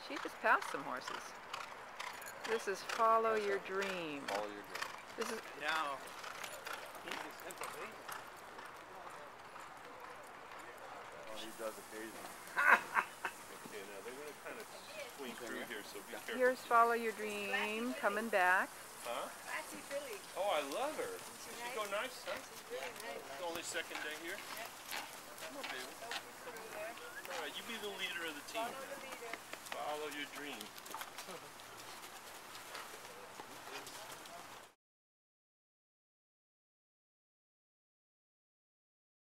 She just passed some horses. This is Follow Your Dream. Follow your dream. This is Now, Oh, he does occasionally. Okay, now they're gonna kind of swing through here, so be careful. here's Follow Your Dream coming back. Huh? Oh, I love her. Does she go nice, huh? It's only second day here. Come on, baby. All right, you be the leader of the team. Follow your dream.